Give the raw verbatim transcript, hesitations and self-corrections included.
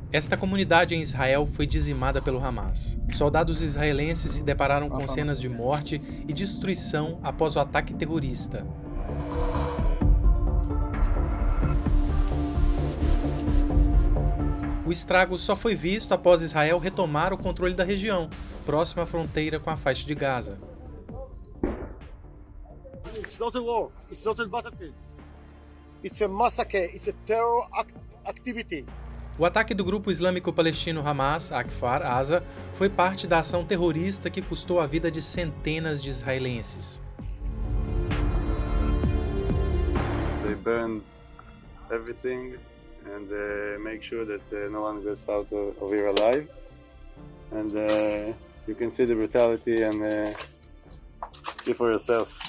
Esta comunidade em Israel foi dizimada pelo Hamas. Soldados israelenses se depararam com cenas de morte e destruição após o ataque terrorista. O estrago só foi visto após Israel retomar o controle da região, próxima à fronteira com a faixa de Gaza. It's not a war. It's not a battlefield. It's a massacre. It's a terror activity. O ataque do grupo islâmico palestino Hamas, Kfar Aza, foi parte da ação terrorista que custou a vida de centenas de israelenses. They burn everything and uh, make sure that uh, no one gets out of, of here alive. And uh, you can see the brutality and uh, see for yourself.